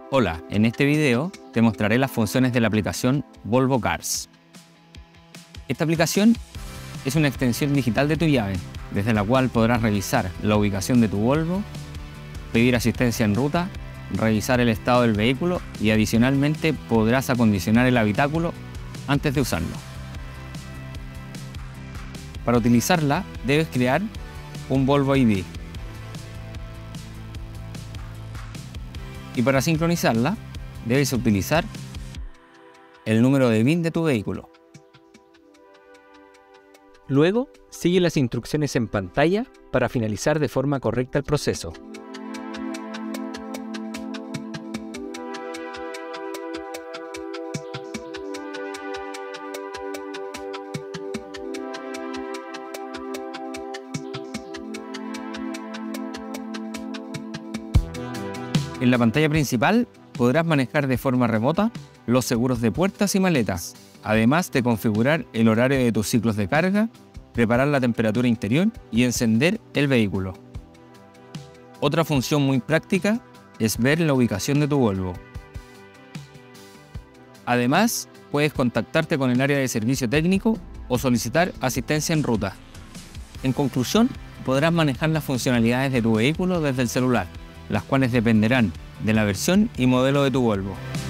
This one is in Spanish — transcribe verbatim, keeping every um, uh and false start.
Hola, en este video te mostraré las funciones de la aplicación Volvo Cars. Esta aplicación es una extensión digital de tu llave, desde la cual podrás revisar la ubicación de tu Volvo, pedir asistencia en ruta, revisar el estado del vehículo y adicionalmente podrás acondicionar el habitáculo antes de usarlo. Para utilizarla debes crear un Volvo I D. Y para sincronizarla, debes utilizar el número de V I N de tu vehículo. Luego, sigue las instrucciones en pantalla para finalizar de forma correcta el proceso. En la pantalla principal podrás manejar de forma remota los seguros de puertas y maletas, además de configurar el horario de tus ciclos de carga, preparar la temperatura interior y encender el vehículo. Otra función muy práctica es ver la ubicación de tu Volvo. Además, puedes contactarte con el área de servicio técnico o solicitar asistencia en ruta. En conclusión, podrás manejar las funcionalidades de tu vehículo desde el celular, las cuales dependerán de la versión y modelo de tu Volvo.